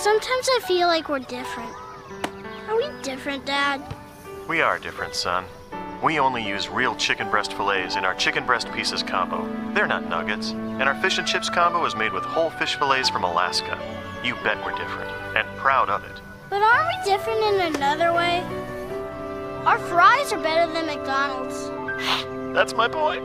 Sometimes I feel like we're different. Are we different, Dad? We are different, son. We only use real chicken breast fillets in our chicken breast pieces combo. They're not nuggets. And our fish and chips combo is made with whole fish fillets from Alaska. You bet we're different, and proud of it. But aren't we different in another way? Our fries are better than McDonald's. That's my boy.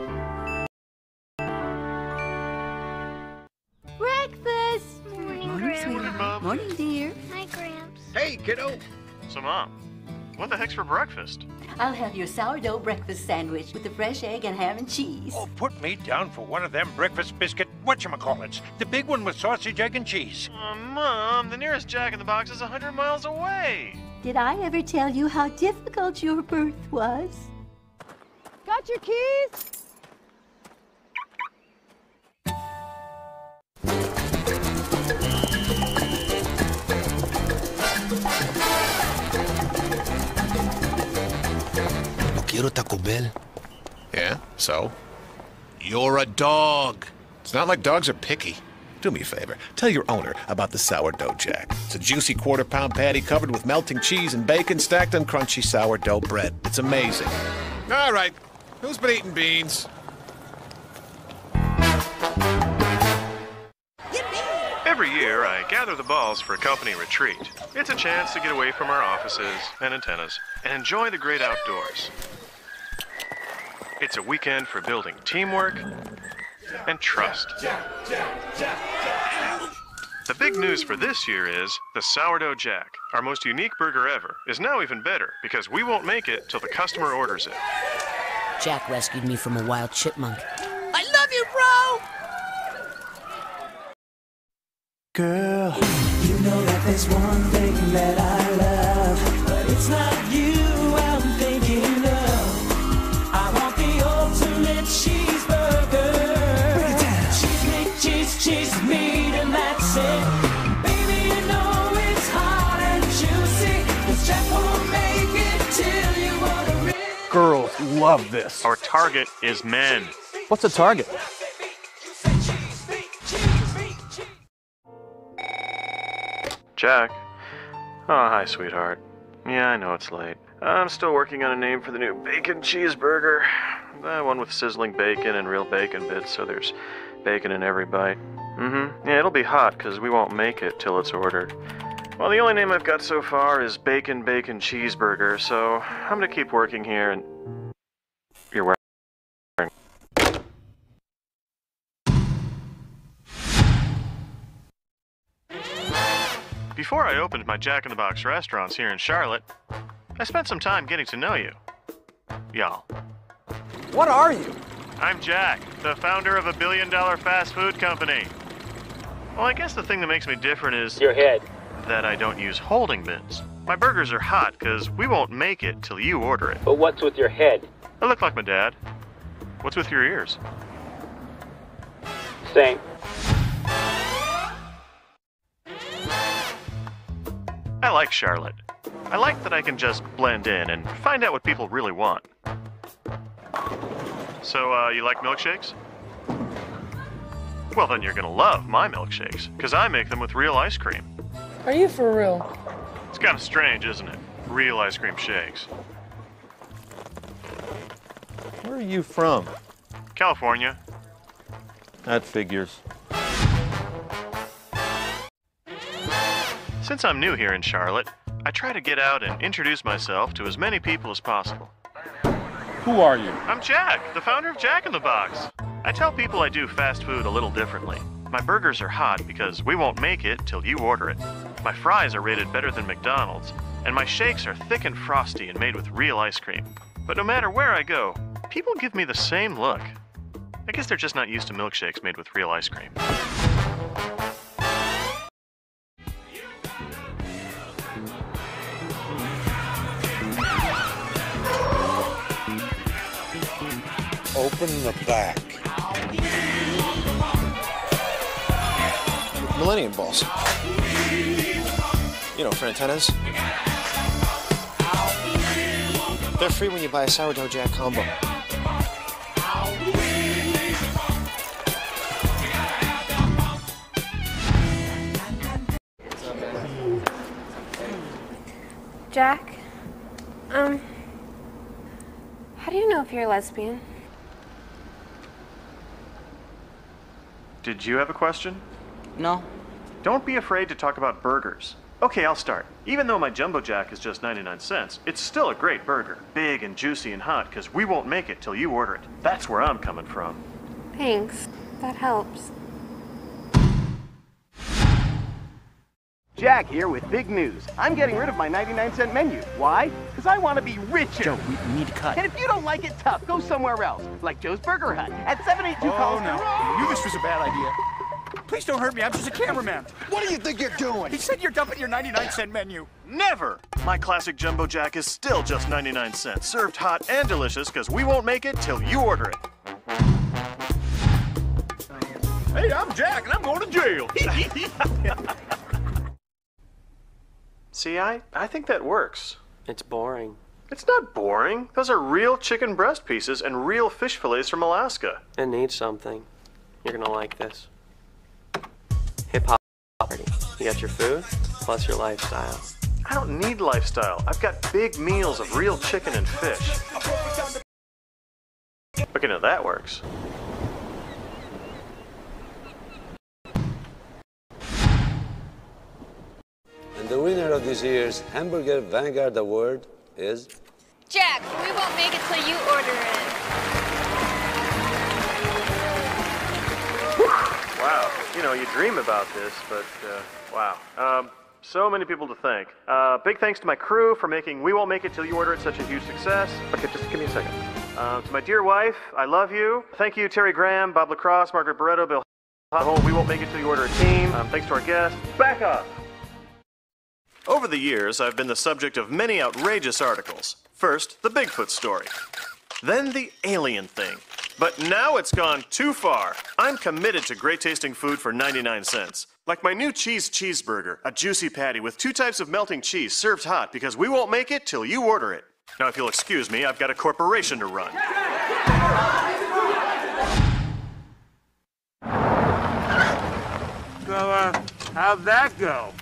Breakfast! Morning, Morning, Grandma. sweetheart. Mom. Morning, dear. Hi, Gramps. Hey, kiddo. So, Mom, what the heck's for breakfast? I'll have your sourdough breakfast sandwich with the fresh egg and ham and cheese. Oh, put me down for one of them breakfast biscuit whatchamacallits. The big one with sausage, egg, and cheese. Mom, the nearest Jack in the Box is 100 miles away. Did I ever tell you how difficult your birth was? Got your keys? No quiero Taco Bell. Yeah, so? You're a dog. It's not like dogs are picky. Do me a favor. Tell your owner about the Sourdough Jack. It's a juicy quarter-pound patty covered with melting cheese and bacon stacked on crunchy sourdough bread. It's amazing. All right. Who's been eating beans? Every year, I gather the balls for a company retreat. It's a chance to get away from our offices and antennas and enjoy the great outdoors. It's a weekend for building teamwork and trust. The big news for this year is the Sourdough Jack, our most unique burger ever, is now even better because we won't make it till the customer orders it. Jack rescued me from a wild chipmunk. I love you, bro! Girl, you know that there's one thing that I love, but it's not you I'm thinking of. I want the ultimate cheeseburger. Break it down. Cheese meat, cheese meat, and that's it. Baby, you know it's hot and juicy. 'Cause Jack won't make it till you order it. Girls love this. Our target is men. What's a target? Jack? Oh, hi, sweetheart. Yeah, I know it's late. I'm still working on a name for the new bacon cheeseburger. The one with sizzling bacon and real bacon bits, so there's bacon in every bite. Yeah, it'll be hot, because we won't make it till it's ordered. Well, the only name I've got so far is Bacon Cheeseburger, so I'm gonna keep working here and... You're wearing... Before I opened my Jack in the Box restaurants here in Charlotte, I spent some time getting to know you. Y'all. What are you? I'm Jack, the founder of a billion-dollar fast food company. Well, I guess the thing that makes me different is... Your head. ...that I don't use holding bins. My burgers are hot, because we won't make it till you order it. But what's with your head? I look like my dad. What's with your ears? Same. I like Charlotte. I like that I can just blend in and find out what people really want. So, you like milkshakes? Well, then you're gonna love my milkshakes, because I make them with real ice cream. Are you for real? It's kind of strange, isn't it? Real ice cream shakes. Where are you from? California. That figures. Since I'm new here in Charlotte, I try to get out and introduce myself to as many people as possible. Who are you? I'm Jack, the founder of Jack in the Box. I tell people I do fast food a little differently. My burgers are hot because we won't make it till you order it. My fries are rated better than McDonald's, and my shakes are thick and frosty and made with real ice cream. But no matter where I go, people give me the same look. I guess they're just not used to milkshakes made with real ice cream. Open the back. Millennium balls. You know, for antennas. They're free when you buy a Sourdough Jack combo. Jack, how do you know if you're a lesbian? Did you have a question? No. Don't be afraid to talk about burgers. Okay, I'll start. Even though my Jumbo Jack is just 99 cents, it's still a great burger. Big and juicy and hot, because we won't make it till you order it. That's where I'm coming from. Thanks. That helps. Jack here with big news. I'm getting rid of my 99-cent menu. Why? Because I want to be richer. Joe, we need to cut. And if you don't like it, tough, go somewhere else, like Joe's Burger Hut at 782 Oh, Collins. no. I knew this was a bad idea. Please don't hurt me. I'm just a cameraman. What do you think you're doing? He said you're dumping your 99-cent menu. Never! My classic Jumbo Jack is still just 99 cents, served hot and delicious, because we won't make it till you order it. Hey, I'm Jack, and I'm going to jail. See, I think that works. It's boring. It's not boring. Those are real chicken breast pieces and real fish fillets from Alaska. It needs something. You're gonna like this. Hip-hop party. You got your food, plus your lifestyle. I don't need lifestyle. I've got big meals of real chicken and fish. Okay, now that works. And the winner of this year's Hamburger Vanguard Award is... Jack, we won't make it till you order it. Wow, you know, you dream about this, but wow. So many people to thank. Big thanks to my crew for making We Won't Make It Till You Order It such a huge success. Okay, just give me a second. To my dear wife, I love you. Thank you, Terry Graham, Bob Lacrosse, Margaret Barretto, Bill, the whole We Won't Make It Till You Order It team. Thanks to our guests. Back up! Over the years, I've been the subject of many outrageous articles. First, the Bigfoot story. Then the alien thing. But now it's gone too far. I'm committed to great tasting food for 99 cents. Like my new cheeseburger, a juicy patty with 2 types of melting cheese served hot because we won't make it till you order it. Now, if you'll excuse me, I've got a corporation to run. So, how'd that go?